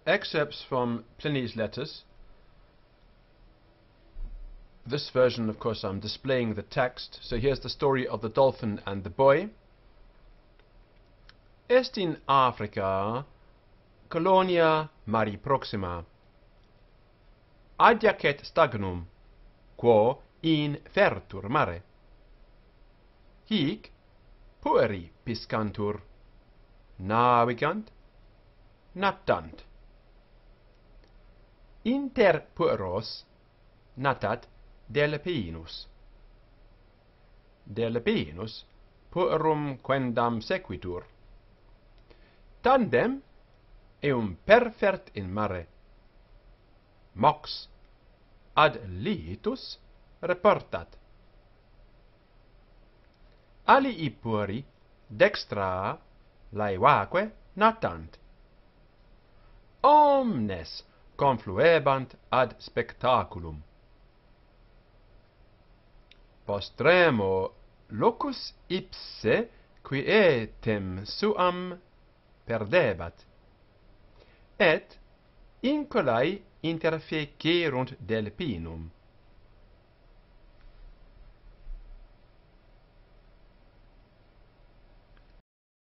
excerpts from Pliny's letters. This version, of course, I'm displaying the text. So here's the story of the dolphin and the boy. Est in Africa colonia mari proxima, adiacet stagnum, quo infertur mare. Hic pueri piscantur, navigant, natant. Inter pueros natat delpinus. Delpinus puerum quendam sequitur. Tandem eum perfert in mare. Mox ad litus reportat. Alii pueri dextra laevaque natant. Omnes confluebant ad spectaculum. Postremo locus ipse quietem suam perdebat, et incolae interfecerunt delpinum.